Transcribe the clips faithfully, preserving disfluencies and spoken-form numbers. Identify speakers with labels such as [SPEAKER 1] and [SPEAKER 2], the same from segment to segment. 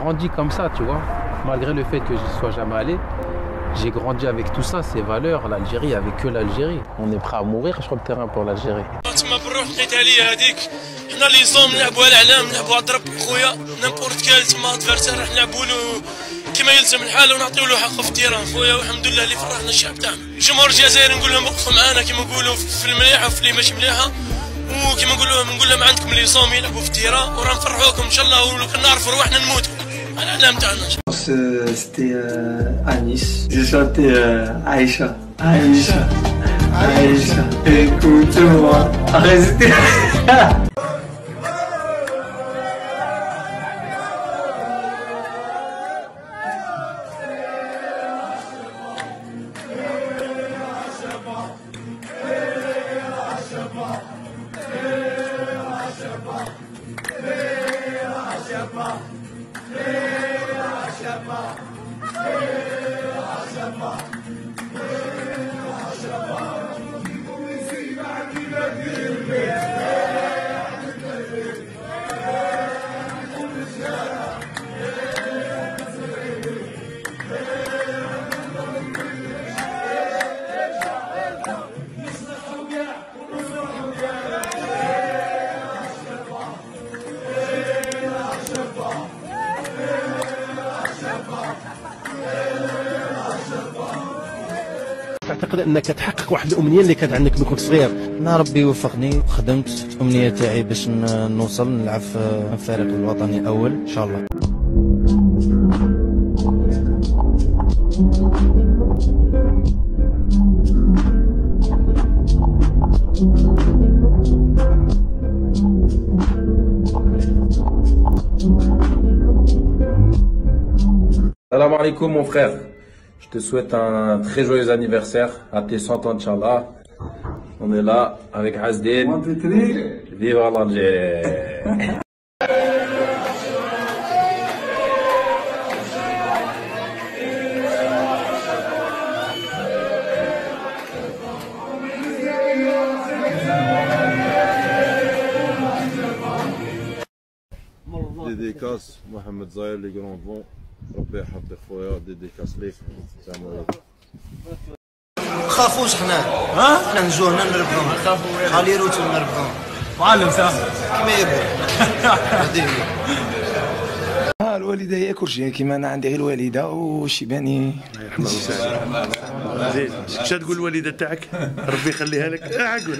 [SPEAKER 1] grandi comme ça, tu vois. Malgré le fait que je ne sois jamais allé, j'ai grandi avec tout ça, ces valeurs. L'Algérie, avec que l'Algérie. On est prêt à mourir sur le terrain pour l'Algérie.
[SPEAKER 2] حنا اللي صوم نلعبوا على الاعلام نلعبوا على الضرب خويا نيمبورت كال تما ادفيرسير راح نلعبوا له كما يلزم الحال ونعطيو له حقه في التيران خويا والحمد لله اللي فرحنا الشعب تاعنا. الجمهور الجزائري نقول لهم وقفوا معانا كما نقولوا في المليحه وفي اللي ماشي مليحه وكما نقولوا نقول لهم عندكم اللي صوم يلعبوا في التيران وراه نفرحوكم ان شاء الله ولو كان نعرفوا رواحنا نموتوا على الاعلام تاعنا.
[SPEAKER 3] C'était euh, à Nice. J'ai chanté euh, Aïcha. Aïcha. Aïcha. Écoute-moi. Restez.
[SPEAKER 4] تعتقد انك تحقق واحد الامنيه اللي كانت عندك ملي كنت صغير؟
[SPEAKER 5] انا ربي يوفقني خدمت الامنيه تاعي باش نوصل نلعب في الفريق الوطني الاول ان شاء الله.
[SPEAKER 6] Salam alaikum mon frère, je te souhaite un très joyeux anniversaire à tes cent ans Inch'Allah. On est là avec Hasdin. Vive l'Algérie.
[SPEAKER 7] Dédicace Mohamed Zahir les grands vents. ربي يحفظك خويا ديديكاس ليك. السلام عليكم.
[SPEAKER 5] خافوش حنا ها حنا نجوا هنا نربحوا نخافوا خلي روتو نربحوا
[SPEAKER 8] معلم سامي
[SPEAKER 5] كيما يبغي هذه
[SPEAKER 3] اه الوالده هي كلشي كيما انا عندي غير الوالده وشيباني.
[SPEAKER 8] زين اش تقول الوالده تاعك؟ ربي يخليها لك. اه قول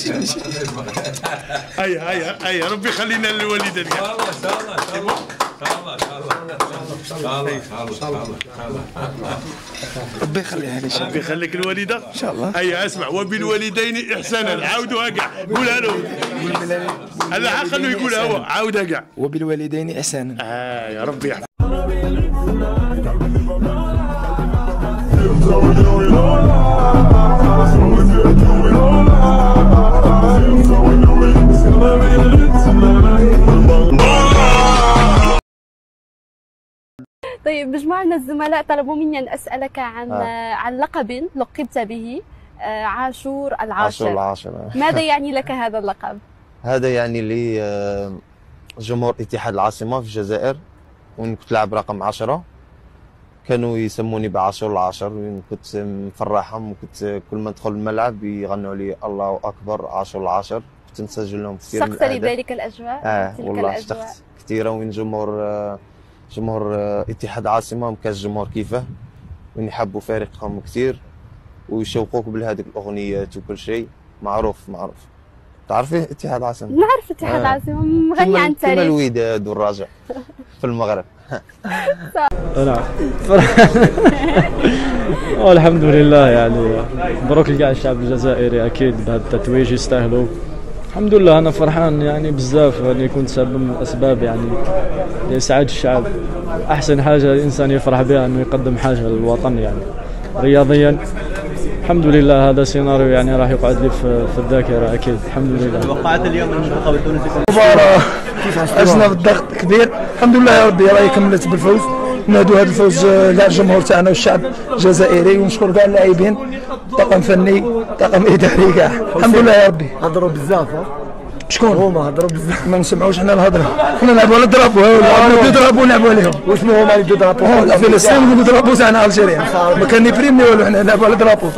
[SPEAKER 8] هيا هيا هيا ربي يخلينا للوالده ديالك. والله ان شاء الله ان شاء الله ان شاء الله ان شاء الله
[SPEAKER 3] ربي يخليها لي
[SPEAKER 8] ربي يخليك الوالده
[SPEAKER 3] ان شاء الله.
[SPEAKER 8] هيا اسمع وبالوالدين احسانا عاودوها كاع قولها له. هلا خليه يقولها هو عاودها كاع
[SPEAKER 3] وبالوالدين احسانا.
[SPEAKER 8] اه يا ربي يحفظك.
[SPEAKER 9] طيب مجموعة من الزملاء طلبوا مني أن أسألك عن آه. عن لقب لقبت به آه عاشور العاشر.
[SPEAKER 5] عاشور العاشر.
[SPEAKER 9] ماذا يعني لك هذا اللقب؟
[SPEAKER 5] هذا يعني لي آه جمهور اتحاد العاصمة في الجزائر وين كنت لاعب رقم عشرة كانوا يسموني بعاشور العاشر وين كنت مفرحهم وكنت كل ما ندخل الملعب يغنوا لي الله أكبر عاشور العاشر. كنت نسجل لهم كثير من
[SPEAKER 9] اشتقت لذلك الأجواء؟
[SPEAKER 5] اه والله اشتقت كثيرا وين جمهور آه جمهور اتحاد عاصمة مكاش جمهور كيفه وين يحبوا فريقهم كثير ويشوقوك بهذيك الاغنيات وكل شيء معروف معروف. تعرفي اتحاد عاصمة؟
[SPEAKER 9] نعرف اتحاد آه. عاصمة مغني عن تاريخ.
[SPEAKER 5] كما الوداد والرجاء في المغرب.
[SPEAKER 10] نعم الحمد لله يعني مبروك لكاع الشعب الجزائري اكيد بهذا التتويج يستاهلوا. الحمد لله انا فرحان يعني بزاف يعني كنت سبب من الاسباب يعني لاسعاد الشعب. احسن حاجه الانسان يفرح بها انه يقدم حاجه للوطن يعني رياضيا. الحمد لله هذا سيناريو يعني راح يقعد لي في, في الذاكره اكيد. الحمد لله.
[SPEAKER 11] توقعت اليوم المنتخب التونسي
[SPEAKER 3] مباراه عشنا بالضغط كبير. الحمد لله يا ربي راهي كملت بالفوز. نادوا هذا الفوز كاع الجمهور تاعنا والشعب الجزائري ونشكر كاع اللاعبين طاقم فني طاقم اداري كاع. الحمد لله يا ربي.
[SPEAKER 11] هضروا بزاف
[SPEAKER 3] شكون؟ هما هضروا بزاف ما نسمعوش حنا الهضره، حنا نلعبوا على درابو لعبنا دو درابو نلعبوا عليهم. وشنو هما اللي دو درابو؟ فلسطين دو درابو تاعنا الجيريا ما كان نبريمني والو حنا نلعبوا على درابو.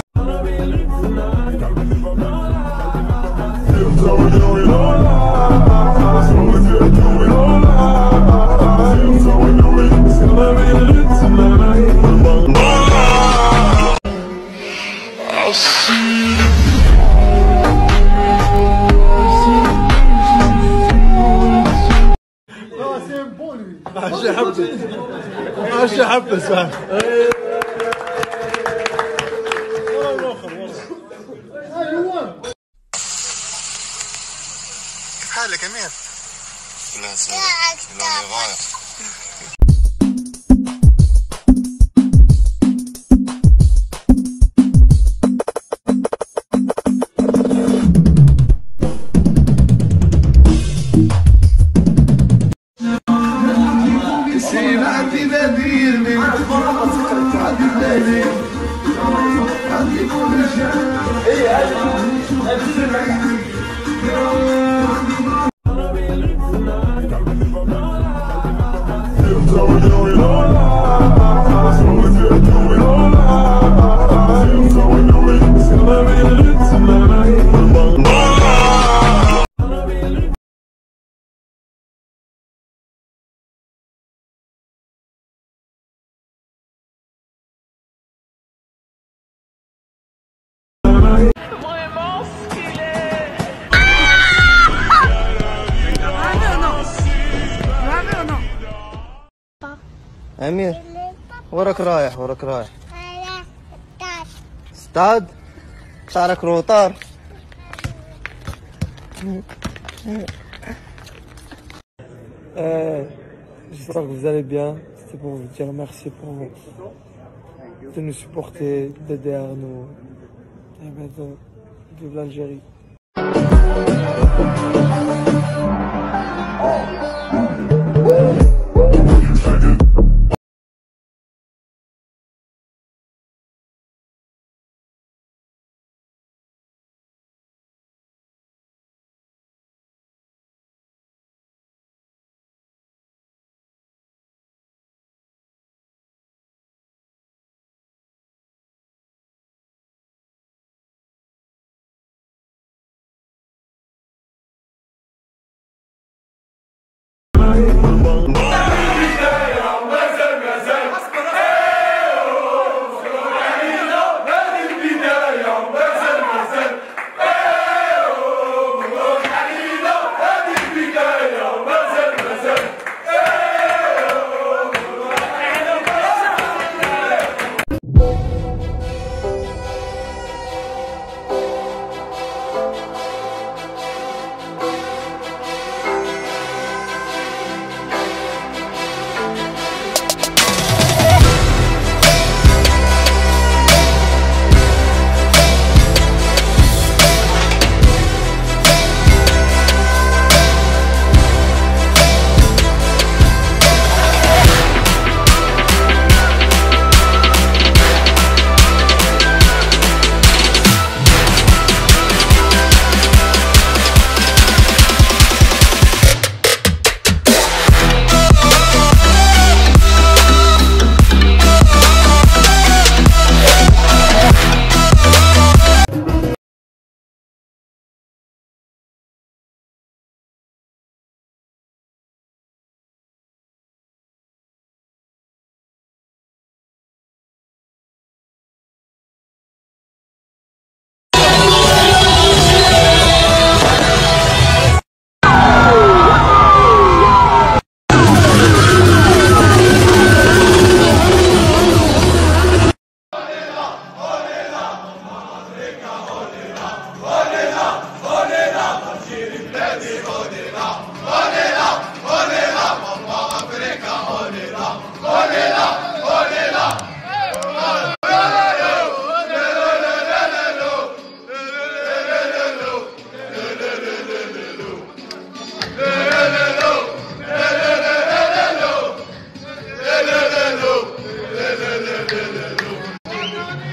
[SPEAKER 12] عشا حبس عشا حبس
[SPEAKER 13] كيف حالك امير؟ لا سلام غاية.
[SPEAKER 5] امير وراك رايح وراك رايح ستاد شعرك روطار.
[SPEAKER 14] J'espère que vous allez bien. C'était pour vous dire merci pour de nous supporter, d'aider à nous de, de l'Algérie.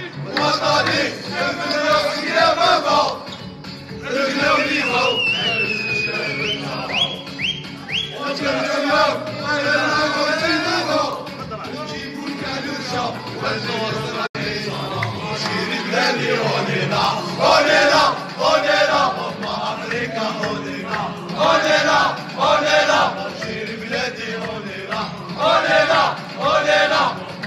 [SPEAKER 15] وطني يا ماما رجلي وليها اوليلا اوليلا شير بلادي اوليلا اوليلا اوليلا.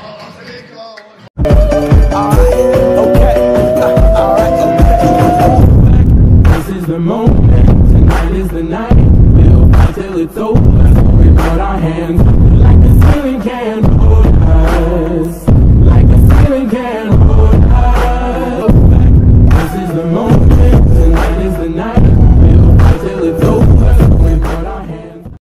[SPEAKER 16] This is the moment, tonight is the night. We'll fight till it's over. We put our hands